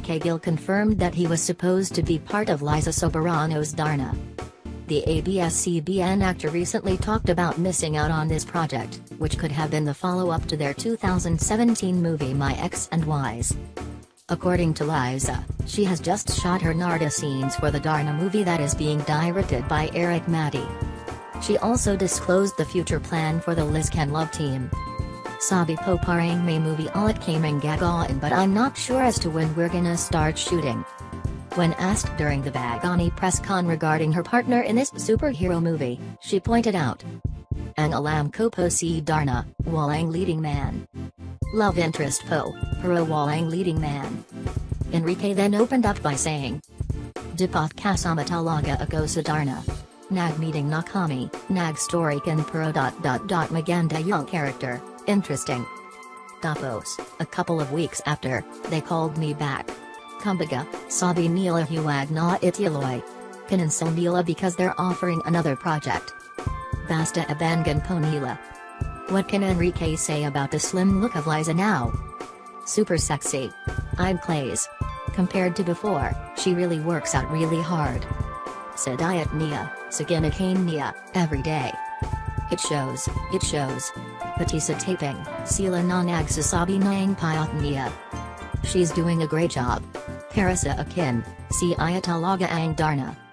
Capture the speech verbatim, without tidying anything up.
Enrique Gil confirmed that he was supposed to be part of Liza Soberano's Darna. The A B S C B N actor recently talked about missing out on this project, which could have been the follow-up to their two thousand seventeen movie My X and Y's. According to Liza, she has just shot her Narda scenes for the Darna movie that is being directed by Eric Maty. She also disclosed the future plan for the Liz Can Love team. Sabi po parang may movie ulit kaming gagawin but I'm not sure as to when we're gonna start shooting. When asked during the Bagani press con regarding her partner in this superhero movie, she pointed out, "Ang alam ko po si Darna, walang leading man. Love interest po, pero walang leading man." Enrique then opened up by saying, "Dapat kasama talaga ako sa Darna. Nag-meeting na kami, nag-story kan pero dot dot dot maganda yung character, interesting." Tapos, a couple of weeks after, they called me back. Kumbaga, sabi nila huwag na ituloy. Cancel nila because they're offering another project. Basta abangan po nila. What can Enrique say about the slim look of Liza now? Super sexy. I'm plays. Compared to before, she really works out really hard. Sa diet niya, sa ginakain niya, every day. It shows, it shows. Pati sa taping, sila na nagsasabi ng payat niya. She's doing a great job. Para sa akin, si Iya talaga ang Darna.